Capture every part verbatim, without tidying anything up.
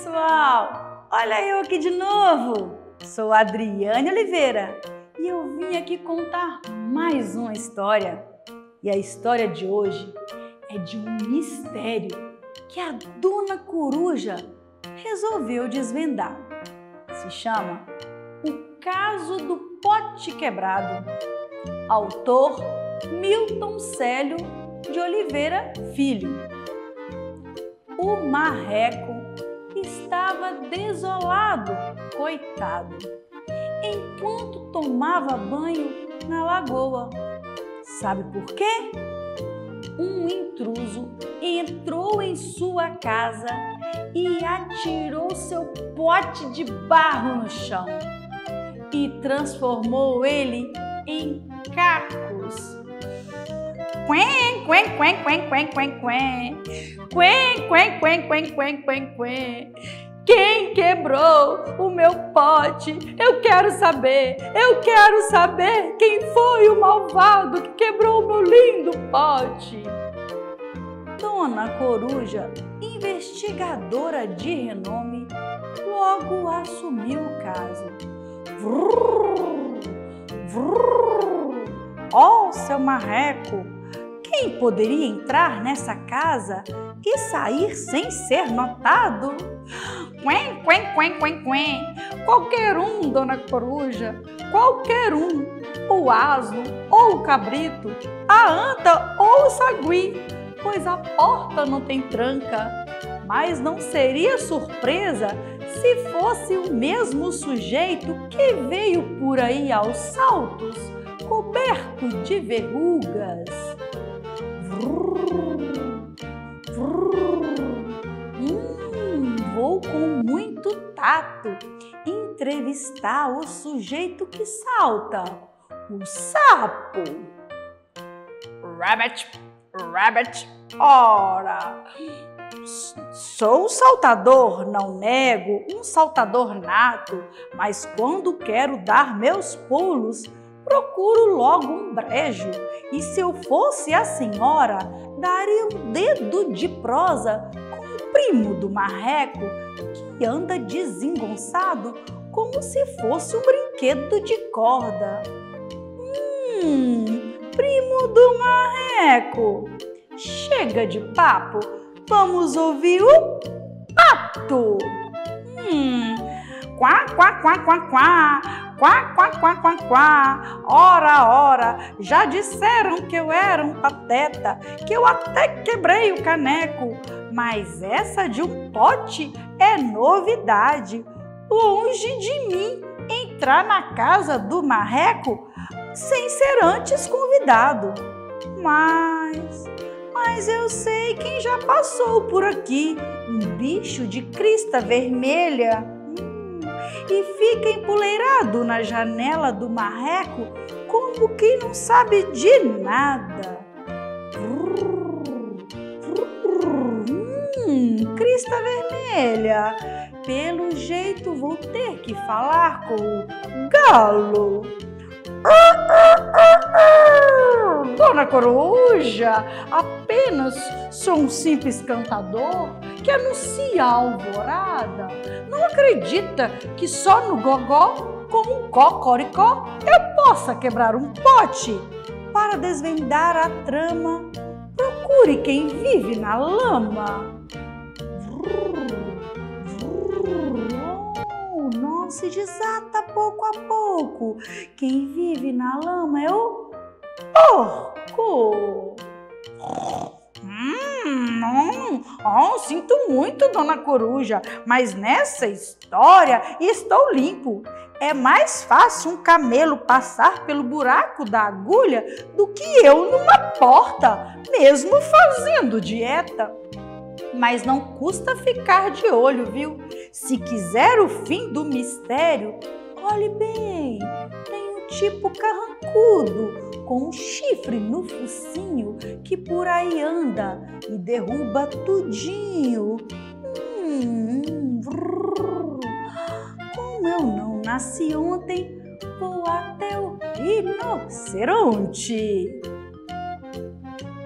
pessoal! Olha eu aqui de novo! Sou a Adriane Oliveira e eu vim aqui contar mais uma história. E a história de hoje é de um mistério que a Dona Coruja resolveu desvendar. Se chama O Caso do Pote Quebrado. Autor Milton Célio de Oliveira Filho. O marreco estava desolado, coitado, enquanto tomava banho na lagoa. Sabe por quê? Um intruso entrou em sua casa e atirou seu pote de barro no chão e transformou ele em cacos. Quen, quen, quen, quen, quen, quen, quen. Quen, quen, quen, quen, quen, quen, quen. Quem quebrou o meu pote? Eu quero saber, eu quero saber quem foi o malvado que quebrou o meu lindo pote. Dona Coruja, investigadora de renome, logo assumiu o caso. Vrrr, vrrr. Ó, seu marreco, quem poderia entrar nessa casa e sair sem ser notado? Quen, quen, quen, quen, quen. Qualquer um, Dona Coruja, qualquer um. O asno ou o cabrito, a anta ou o sagui, pois a porta não tem tranca. Mas não seria surpresa se fosse o mesmo sujeito que veio por aí aos saltos, coberto de verrugas. Vrrr, vrrr. Hum, vou com muito tato entrevistar o sujeito que salta, o sapo. Rabbit, rabbit, ora, sou saltador, não nego, um saltador nato, mas quando quero dar meus pulos, procuro logo um brejo, e se eu fosse a senhora, daria um dedo de prosa com o primo do marreco, que anda desengonçado como se fosse um brinquedo de corda. Hum, primo do marreco, chega de papo, vamos ouvir o pato. Hum, quá, quá, quá, quá, quá. Quá, quá, quá, quá, quá, ora, ora, já disseram que eu era um pateta, que eu até quebrei o caneco, mas essa de um pote é novidade. Longe de mim entrar na casa do marreco sem ser antes convidado. Mas, mas eu sei quem já passou por aqui, um bicho de crista vermelha, e fica empoleirado na janela do marreco como quem não sabe de nada. Vrrr, vrrr, hum, crista vermelha, pelo jeito vou ter que falar com o galo. Dona Coruja, apenas sou um simples cantador que anuncia a alvorada. Não acredita que só no gogó, com um cocoricó, eu possa quebrar um pote? Para desvendar a trama, procure quem vive na lama. Oh, não se desata pouco a pouco. Quem vive na lama é o porco. Hum, não. Oh, sinto muito, Dona Coruja, mas nessa história estou limpo. É mais fácil um camelo passar pelo buraco da agulha do que eu numa porta, mesmo fazendo dieta. Mas não custa ficar de olho, viu? Se quiser o fim do mistério, olhe bem, tem um tipo carrancudo, com um chifre no focinho, que por aí anda e derruba tudinho. Hum, vrrr. Como eu não nasci ontem, vou até o rinoceronte.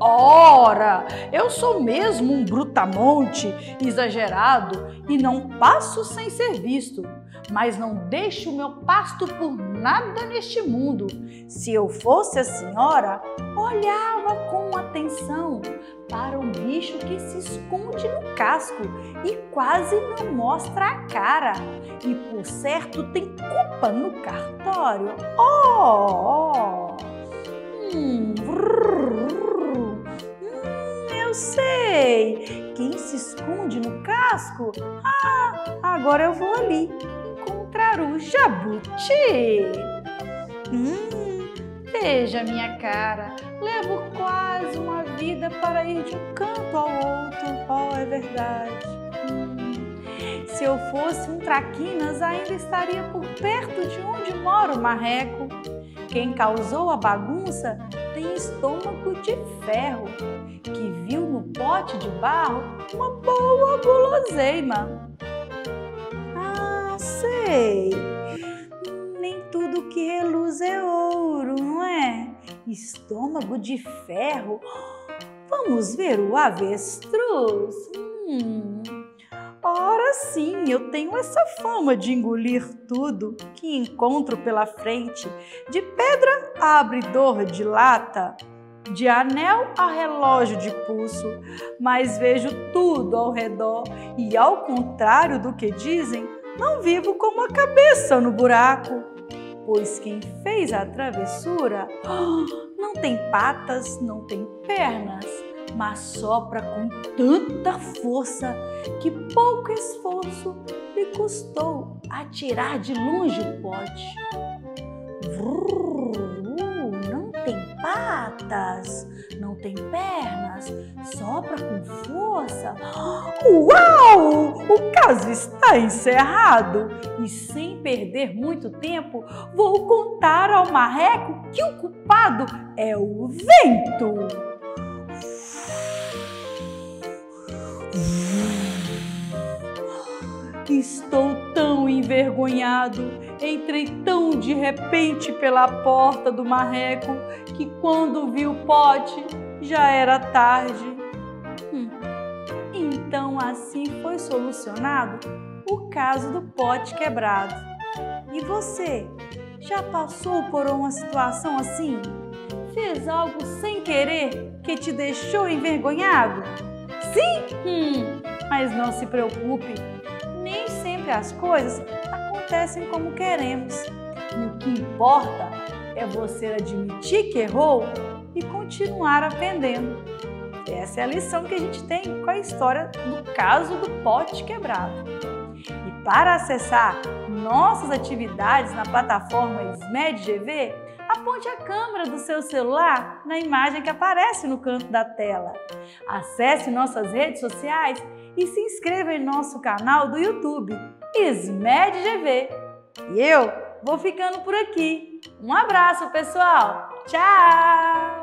Ora, eu sou mesmo um brutamonte exagerado e não passo sem ser visto, mas não deixo o meu pasto por nada neste mundo. Se eu fosse a senhora, olhava com atenção para o bicho que se esconde no casco e quase não mostra a cara. E por certo tem culpa no cartório. Oh, oh. Hum, hum, eu sei. Quem se esconde no casco? Ah, agora eu vou ali encontrar o jabuti. Hum, veja minha cara. Levo quase uma vida para ir de um canto ao outro. Oh, é verdade. Hum. Se eu fosse um traquinas, ainda estaria por perto de onde mora o marreco. Quem causou a bagunça tem estômago de ferro, que viu no pote de barro uma boa guloseima. Ah, sei. Nem tudo que reluz é ouro, não é? Estômago de ferro. Vamos ver o avestruz? Hum. Ora sim, eu tenho essa fama de engolir tudo que encontro pela frente, de pedra a abridor de lata, de anel a relógio de pulso, mas vejo tudo ao redor e, ao contrário do que dizem, não vivo com uma cabeça no buraco. Pois quem fez a travessura não tem patas, não tem pernas, mas sopra com tanta força que pouco esforço lhe custou atirar de longe o pote. Vrr, não tem patas, não tem pernas, sopra com força. Uau! O caso está encerrado e, sem perder muito tempo, vou contar ao marreco que o culpado é o vento. Estou tão envergonhado, entrei tão de repente pela porta do marreco que, quando vi o pote, já era tarde. Hum. Então assim foi solucionado o caso do pote quebrado. E você, já passou por uma situação assim? Fez algo sem querer que te deixou envergonhado? Sim? Hum, mas não se preocupe. Nem sempre as coisas acontecem como queremos. E o que importa é você admitir que errou e continuar aprendendo. Essa é a lição que a gente tem com a história do caso do pote quebrado. E para acessar nossas atividades na plataforma SmedGV, aponte a câmera do seu celular na imagem que aparece no canto da tela. Acesse nossas redes sociais e se inscreva em nosso canal do YouTube, SmedGV. E eu vou ficando por aqui. Um abraço, pessoal! Tchau!